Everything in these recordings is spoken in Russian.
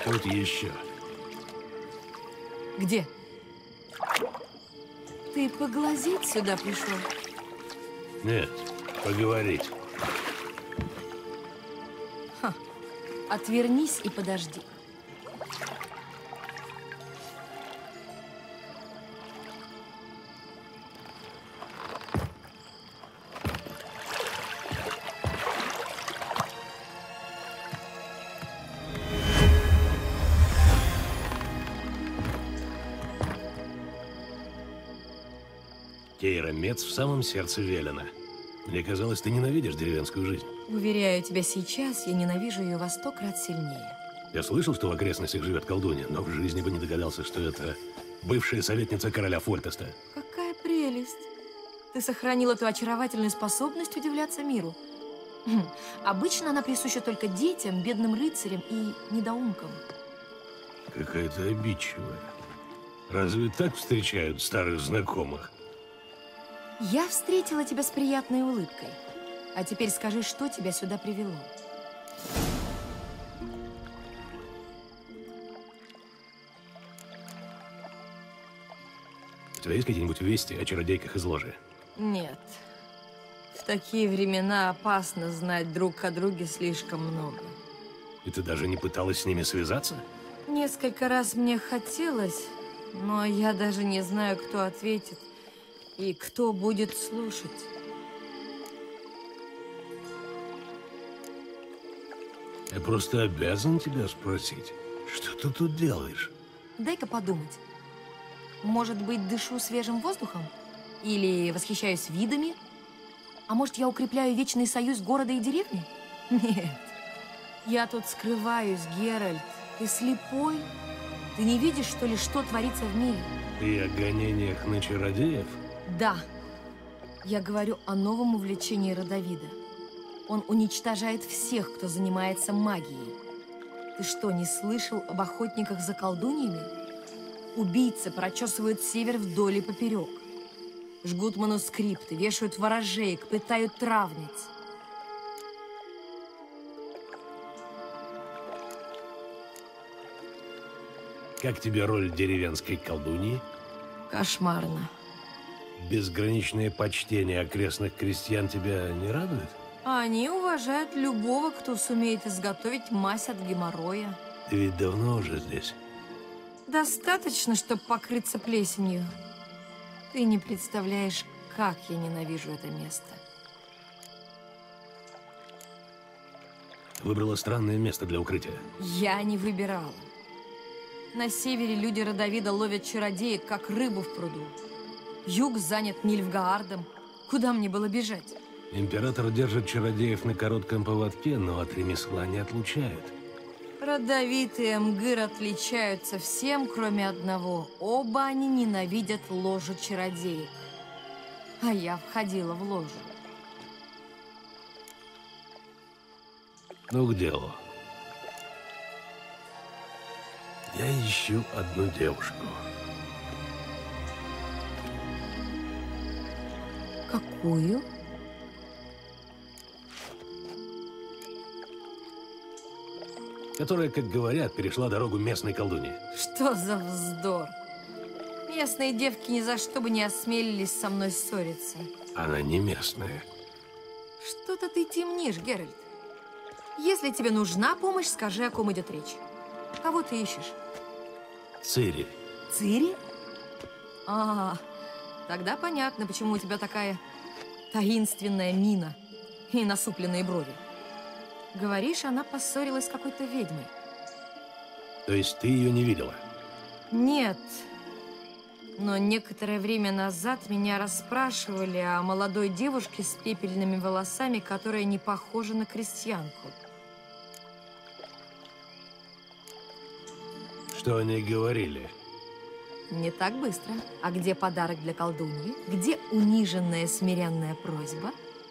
Тут еще. Где? Ты поглазеть сюда пришел? Нет, поговорить. Ха. Отвернись и подожди. Кейра Мец в самом сердце Велена. Мне казалось, ты ненавидишь деревенскую жизнь. Уверяю тебя, сейчас я ненавижу ее во 100 крат сильнее. Я слышал, что в окрестностях живет колдунья, но в жизни бы не догадался, что это бывшая советница короля Фольтеста. Какая прелесть! Ты сохранил эту очаровательную способность удивляться миру. Обычно она присуща только детям, бедным рыцарям и недоумкам. Какая-то обидчивая. Разве так встречают старых знакомых? Я встретила тебя с приятной улыбкой. А теперь скажи, что тебя сюда привело? У тебя есть какие-нибудь вести о чародейках из ложи? Нет. В такие времена опасно знать друг о друге слишком много. И ты даже не пыталась с ними связаться? Несколько раз мне хотелось, но я даже не знаю, кто ответит и кто будет слушать. Я просто обязан тебя спросить, что ты тут делаешь? Дай-ка подумать. Может быть, дышу свежим воздухом? Или восхищаюсь видами? А может, я укрепляю вечный союз города и деревни? Нет. Я тут скрываюсь, Геральт. Ты слепой? Ты не видишь, что ли, что творится в мире? Ты о гонениях на чародеев? Да. Я говорю о новом увлечении Родовида. Он уничтожает всех, кто занимается магией. Ты что, не слышал об охотниках за колдуньями? Убийцы прочесывают север вдоль и поперек. Жгут манускрипты, вешают ворожеек, пытают травниц. Как тебе роль деревенской колдуньи? Кошмарно. Безграничное почтение окрестных крестьян тебя не радует? Они уважают любого, кто сумеет изготовить мазь от геморроя. Ты ведь давно уже здесь. Достаточно, чтобы покрыться плесенью. Ты не представляешь, как я ненавижу это место. Выбрала странное место для укрытия. Я не выбирала. На севере люди Родовида ловят чародеек, как рыбу в пруду. Юг занят Нильфгаардом. Куда мне было бежать? Император держит чародеев на коротком поводке, но от ремесла не отлучает. Родовид и Эмгир отличаются всем, кроме одного. Оба они ненавидят ложу чародеек. А я входила в ложу. Ну, к делу. Я ищу одну девушку. Какую? Которая, как говорят, перешла дорогу местной колдуньи. Что за вздор? Местные девки ни за что бы не осмелились со мной ссориться. Она не местная. Что-то ты темнишь, Геральт. Если тебе нужна помощь, скажи, о ком идет речь. Кого ты ищешь? Цири. Цири? Тогда понятно, почему у тебя такая таинственная мина и насупленные брови. Говоришь, она поссорилась с какой-то ведьмой. То есть ты ее не видела? Нет. Но некоторое время назад меня расспрашивали о молодой девушке с пепельными волосами, которая не похожа на крестьянку. Что они говорили? Не так быстро. А где подарок для колдуньи? Где униженная смиренная просьба?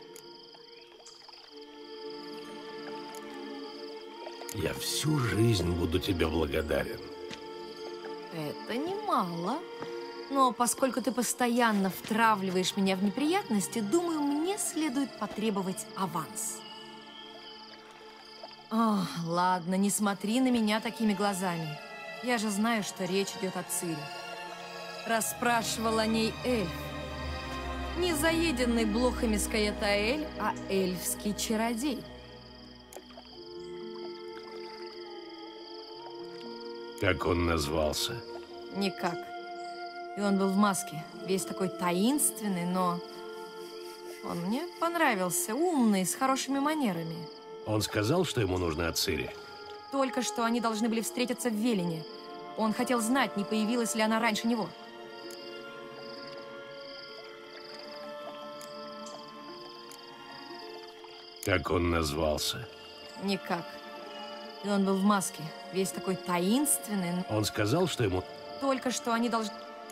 Я всю жизнь буду тебе благодарен. Это немало. Но поскольку ты постоянно втравливаешь меня в неприятности, думаю, мне следует потребовать аванс. О, ладно, не смотри на меня такими глазами. Я же знаю, что речь идет о Цири. Расспрашивал о ней эльф. Не заеденный блохами Скаятаэль, а эльфский чародей. Как он назвался? Никак. И он был в маске, весь такой таинственный, но... Он мне понравился, умный, с хорошими манерами. Он сказал, что ему нужно от Цири? Только что они должны были встретиться в Велине. Он хотел знать, не появилась ли она раньше него. Как он назвался? Никак. И он был в маске, весь такой таинственный. Он сказал, что ему... Только что они должны...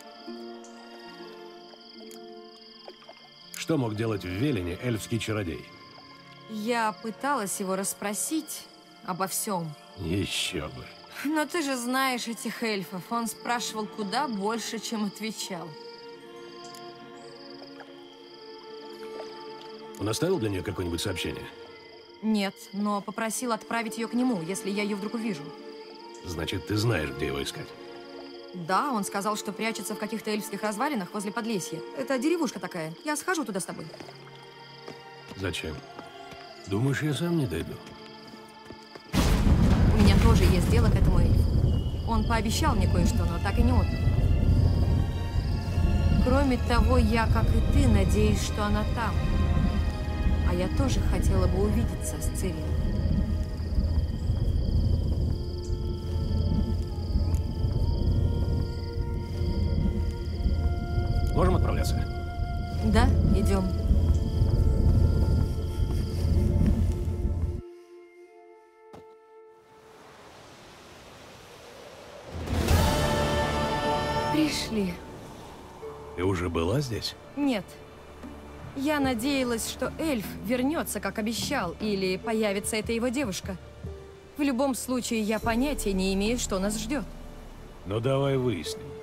Что мог делать в Велине эльфский чародей? Я пыталась его расспросить обо всем. Еще бы. Но ты же знаешь этих эльфов. Он спрашивал куда больше, чем отвечал. Он оставил для нее какое-нибудь сообщение? Нет, но попросил отправить ее к нему, если я ее вдруг увижу. Значит, ты знаешь, где его искать? Да, он сказал, что прячется в каких-то эльфских развалинах возле Подлесья. Это деревушка такая. Я схожу туда с тобой. Зачем? Думаешь, я сам не дойду? У меня тоже есть дело к этому эльфу. Он пообещал мне кое-что, но так и не отдал. Кроме того, я, как и ты, надеюсь, что она там. А я тоже хотела бы увидеться с Цири. Можем отправляться? Да, идем. Пришли. Ты уже была здесь? Нет. Я надеялась, что эльф вернется, как обещал, или появится эта его девушка. В любом случае, я понятия не имею, что нас ждет. Ну давай выясним.